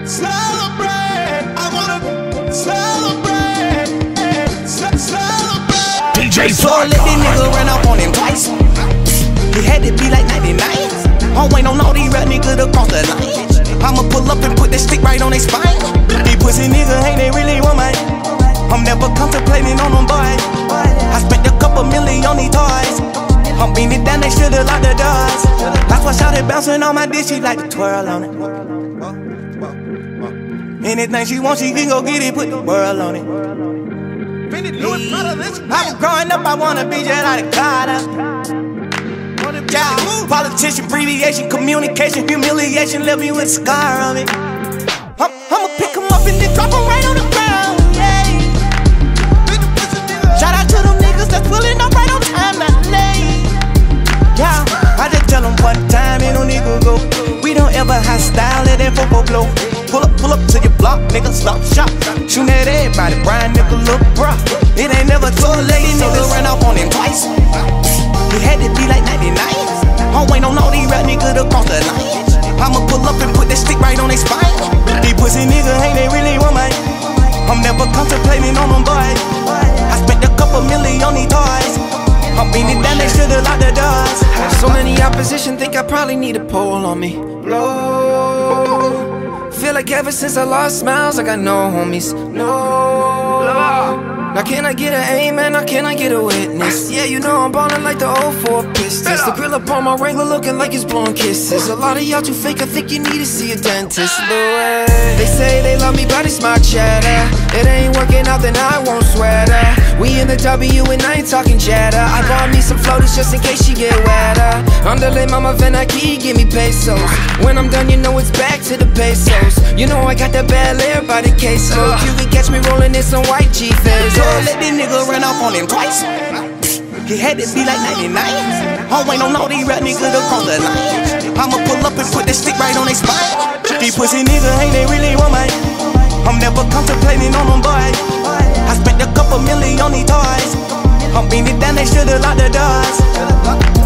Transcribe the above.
Celebrate. I wanna celebrate. Celebrate. DJ So I let this nigga run up on him twice. He had to be like 99. I'm waiting on all these rap niggas to cross the line. I'ma pull up and put that stick right on their spine. These pussy niggas ain't they really want mine. I'm never contemplating on them boys. I spent a couple million on these toys. I'm beating it down, they should've locked the doors. That's why shawty bouncing on my dick, she like to twirl on it. Anything she wants, she can go get it, put the world on it. I was growing up, I wanna be just like Carter. Yeah, politician, abbreviation, communication, humiliation, left me with a scar on it. I'ma pick him up and then drop him right on the ground, yeah. Shout out to them niggas that's pulling up right on time, not late. Yeah, I just tell them one time, ain't no nigga go. We don't ever hostile, let that fofo blow. Pull up to your block, nigga, stop shop. Shootin' at everybody, Brian nigga, look bruh. It ain't never too late, nigga ran off on him twice. He had to be like 99. I'm waiting on all these rap niggas to cross the line. I'ma pull up and put that stick right on their spine. These pussy niggas ain't they really want mine. I'm never contemplating on them boys. I spent a couple million on these toys. I'm beating it down, they should've locked the doors. So many opposition think I probably need a pole on me. Blow. Feel like ever since I lost smiles, I got no homies. No. Now can I get an amen, or can I get a witness? Yeah, you know I'm ballin' like the 04 Pistons. The grill up on my Wrangler looking like it's blowing kisses. A lot of y'all too fake, I think you need to see a dentist. They say they love me, but it's my cheddar. It ain't working out, then I won't sweat her. We in the W and I ain't talking cheddar. I bought me some floaters just in case she get wetter. Underlay mama Venaki, give me pesos. When I'm done, you know it's back to the pesos. You know I got that Bel Air by the queso. You can catch me rolling in some white G-Fizz. So let this nigga run off on him twice. He had to be like 99. I'm waiting on all these rap niggas to cross the line. I'ma pull up and put that stick right on their spine. These pussy niggas ain't they really want mine. I'm never contemplating on them boys. I spent a couple million on these toys. I'm beating it down, they should've locked the doors.